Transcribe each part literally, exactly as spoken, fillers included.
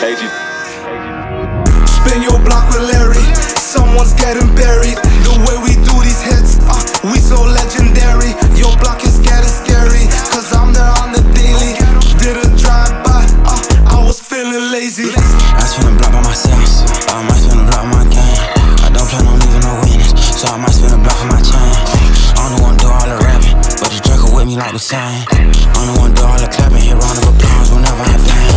K G. Spin your block with Larry, someone's getting buried. The way we do these hits, uh, we so legendary. Your block is getting scary, cause I'm there on the daily. Did a drive-by, uh, I was feeling lazy. I spin a block by myself, I might spin a block for my gang. I don't plan on leaving no witness, so I might spin a block for my chain. I'm the one do all the rapping, but the Draco with me like the same. I'm the one do all the clapping, hit round of applause whenever I bang.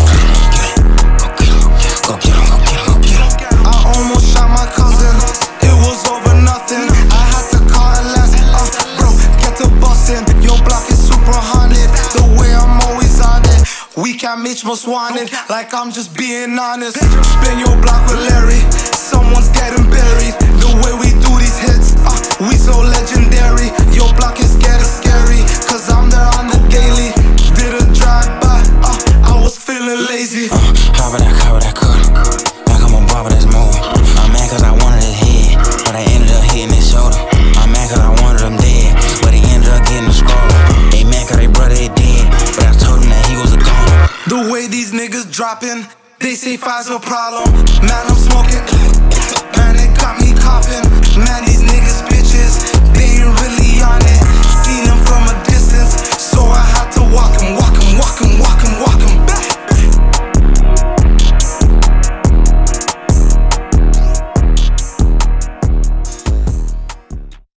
Go get him, go get him, go get him. I almost shot my cousin, it was over nothing. I had to call it last, uh, bro, get to bustin'. Your block is super haunted, the way I'm always on it. We can't match most wanted, like I'm just being honest. Spin your block with Larry, someone's getting buried. The way we do these hits, uh, we so legendary. Your block is getting scary, cause I'm there on the daily. Did a drive-by, uh, I was feeling lazy. Uh, how about that, how about that cut? Like I'm a barber that's moving. I'm mad cause I wanted his head, but I ended up hitting his shoulder. I'm mad cause I wanted him dead, but he ended up getting the scroller. They mad cause they brother they dead, but I told him that he was a goner. The way these niggas dropping, they say five's a problem. Man, I'm smoking, man, it got me coughing. Man,